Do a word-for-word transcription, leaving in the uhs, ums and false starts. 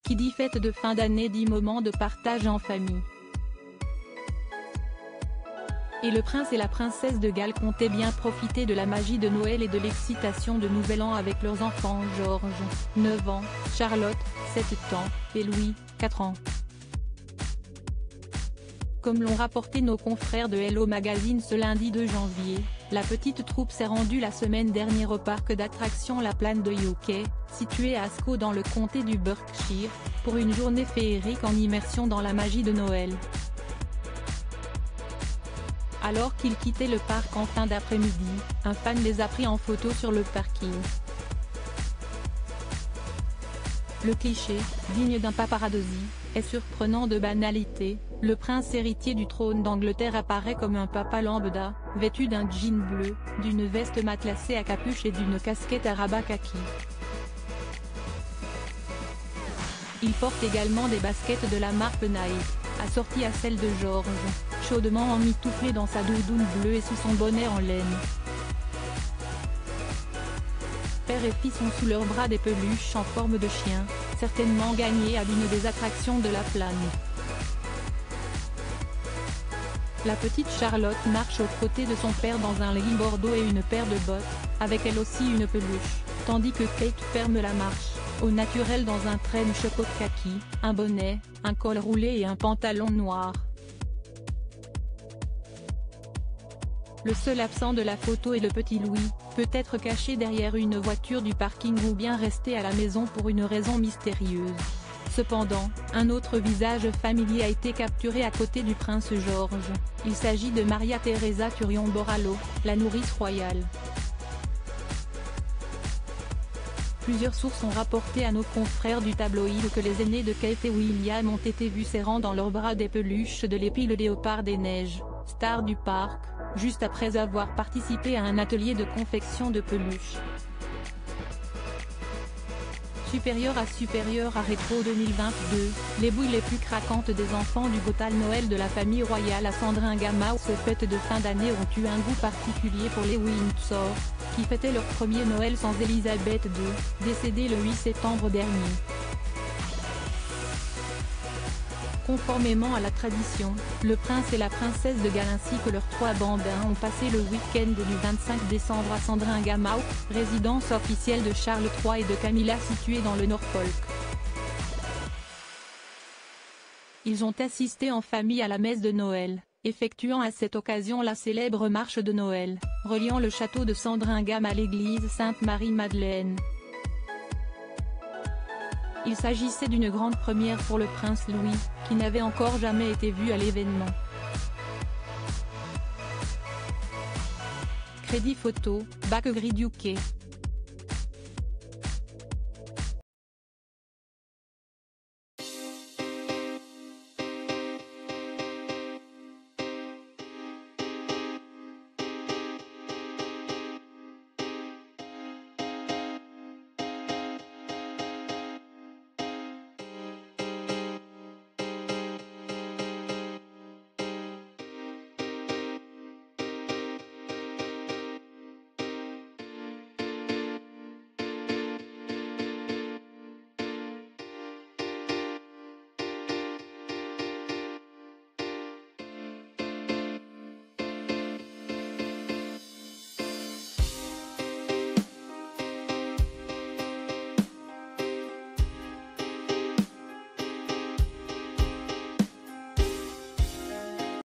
Qui dit fête de fin d'année dit moment de partage en famille. Et le prince et la princesse de Galles comptaient bien profiter de la magie de Noël et de l'excitation de Nouvel An avec leurs enfants George, neuf ans, Charlotte, sept ans, et Louis, quatre ans. Comme l'ont rapporté nos confrères de Hello Magazine ce lundi deux janvier, la petite troupe s'est rendue la semaine dernière au parc d'attractions La Plane de U K, situé à Ascot dans le comté du Berkshire, pour une journée féerique en immersion dans la magie de Noël. Alors qu'ils quittaient le parc en fin d'après-midi, un fan les a pris en photo sur le parking. Le cliché, digne d'un paparazzi, est surprenant de banalité. Le prince héritier du trône d'Angleterre apparaît comme un papa lambda, vêtu d'un jean bleu, d'une veste matelassée à capuche et d'une casquette à rabat kaki. Il porte également des baskets de la marque Nike, assorties à celles de George, chaudement emmitouflé dans sa doudoune bleue et sous son bonnet en laine. Père et fils ont sous leurs bras des peluches en forme de chien, certainement gagnées à l'une des attractions de la Plane. La petite Charlotte marche aux côtés de son père dans un legging bordeaux et une paire de bottes, avec elle aussi une peluche, tandis que Kate ferme la marche, au naturel dans un trench coat kaki, un bonnet, un col roulé et un pantalon noir. Le seul absent de la photo est le petit Louis, peut-être caché derrière une voiture du parking ou bien resté à la maison pour une raison mystérieuse. Cependant, un autre visage familier a été capturé à côté du prince George. Il s'agit de Maria Teresa Turion-Borrallo, la nourrice royale. Plusieurs sources ont rapporté à nos confrères du tabloïd que les aînés de Kate et William ont été vus serrant dans leurs bras des peluches de Lépi le léopard des neiges, star du parc, juste après avoir participé à un atelier de confection de peluches. Supérieur à supérieur à Rétro deux mille vingt-deux, les bouilles les plus craquantes des enfants du Gotal Noël de la famille royale à Sandringham House. Ces fêtes de fin d'année ont eu un goût particulier pour les Windsor, qui fêtaient leur premier Noël sans Élisabeth deux, décédée le huit septembre dernier. Conformément à la tradition, le prince et la princesse de Galles ainsi que leurs trois bambins ont passé le week-end du vingt-cinq décembre à Sandringham House, résidence officielle de Charles trois et de Camilla située dans le Norfolk. Ils ont assisté en famille à la messe de Noël, effectuant à cette occasion la célèbre marche de Noël, reliant le château de Sandringham à l'église Sainte-Marie-Madeleine. Il s'agissait d'une grande première pour le prince Louis, qui n'avait encore jamais été vu à l'événement. Crédit photo, Backgrid U K.